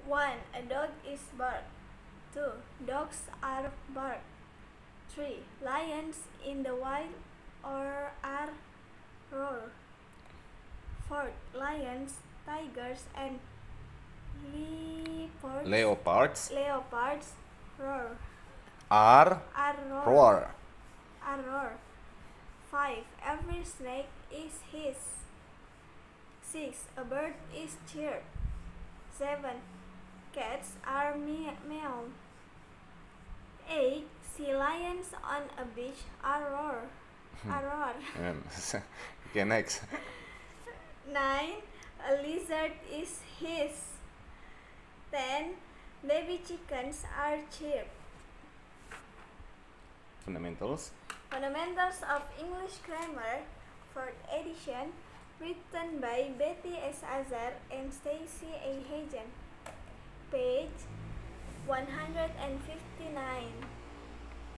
1. A dog is barked. 2. Dogs are barked. 3. Lions in the wild are roar. 4. Lions, tigers, and Leopards roar. are roar. 5. Every snake is hiss. 6. A bird is chirp. 7. Cats are meow. 8. Sea lions on a beach are roar. Okay, next. 9. A lizard is hiss. 10. Baby chickens are chirp. Fundamentals. Fundamentals of English Grammar, 4th edition, written by Betty S. Azar and Stacy A. Hagen. Page 159.